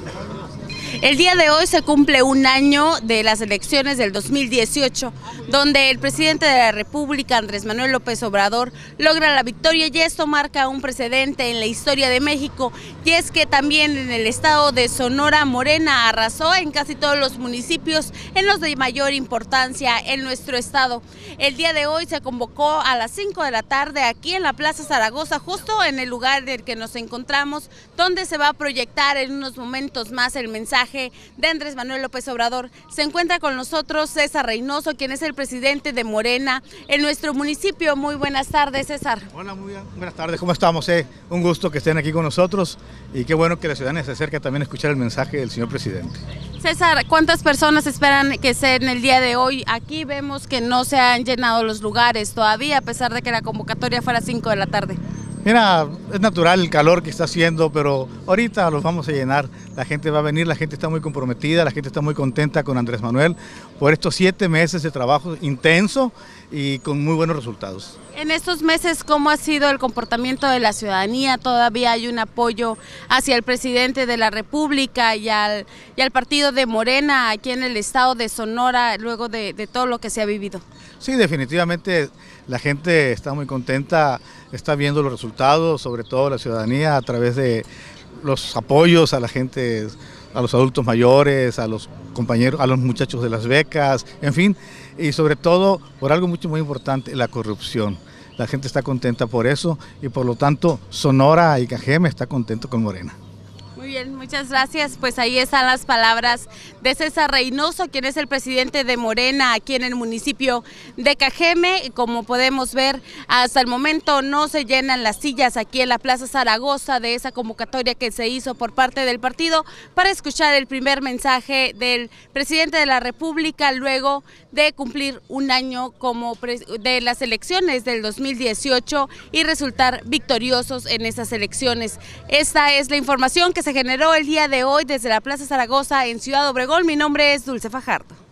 El día de hoy se cumple un año de las elecciones del 2018, donde el presidente de la República, Andrés Manuel López Obrador, logra la victoria y esto marca un precedente en la historia de México. Y es que también en el estado de Sonora, Morena arrasó en casi todos los municipios, en los de mayor importancia en nuestro estado. El día de hoy se convocó a las 5 de la tarde aquí en la Plaza Zaragoza, justo en el lugar en el que nos encontramos, donde se va a proyectar en unos momentos más el mensaje de Andrés Manuel López Obrador. Se encuentra con nosotros César Reynoso, quien es el presidente de Morena en nuestro municipio. Muy buenas tardes, César. Hola, muy bien. Buenas tardes, ¿cómo estamos? Un gusto que estén aquí con nosotros y qué bueno que la ciudadanía se acerque también a escuchar el mensaje del señor presidente. César, ¿cuántas personas esperan que estén el día de hoy? Aquí vemos que no se han llenado los lugares todavía, a pesar de que la convocatoria fue a las 5 de la tarde. Mira, es natural el calor que está haciendo, pero ahorita los vamos a llenar. La gente va a venir, la gente está muy comprometida, la gente está muy contenta con Andrés Manuel por estos 7 meses de trabajo intenso y con muy buenos resultados. En estos meses, ¿cómo ha sido el comportamiento de la ciudadanía? ¿Todavía hay un apoyo hacia el presidente de la República y al partido de Morena aquí en el estado de Sonora, luego de todo lo que se ha vivido? Sí, definitivamente la gente está muy contenta, está viendo los resultados, sobre todo la ciudadanía, a través de los apoyos a la gente, a los adultos mayores, a los compañeros, a los muchachos de las becas, en fin, y sobre todo por algo muy importante, la corrupción. La gente está contenta por eso y por lo tanto Sonora y Cajeme está contento con Morena. Muy bien, muchas gracias. Pues ahí están las palabras de César Reynoso, quien es el presidente de Morena aquí en el municipio de Cajeme. Como podemos ver, hasta el momento no se llenan las sillas aquí en la Plaza Zaragoza de esa convocatoria que se hizo por parte del partido para escuchar el primer mensaje del presidente de la República luego de cumplir un año de las elecciones del 2018 y resultar victoriosos en esas elecciones. Esta es la información que se generó el día de hoy desde la Plaza Zaragoza en Ciudad Obregón. Mi nombre es Dulce Fajardo.